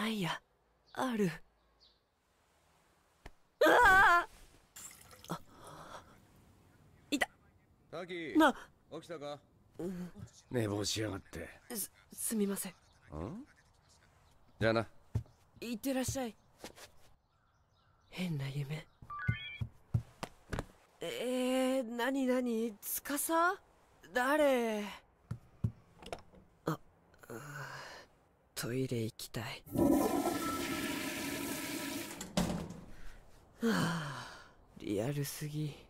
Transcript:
ないや、ある。ああ、いた。 タキ、 な、 起きたか？ うん、 寝坊しやがって。 すみません。 じゃあな。 いってらっしゃい。変な夢。なになに、つかさ？誰？あ、トイレ行きたい。はあ、リアルすぎ。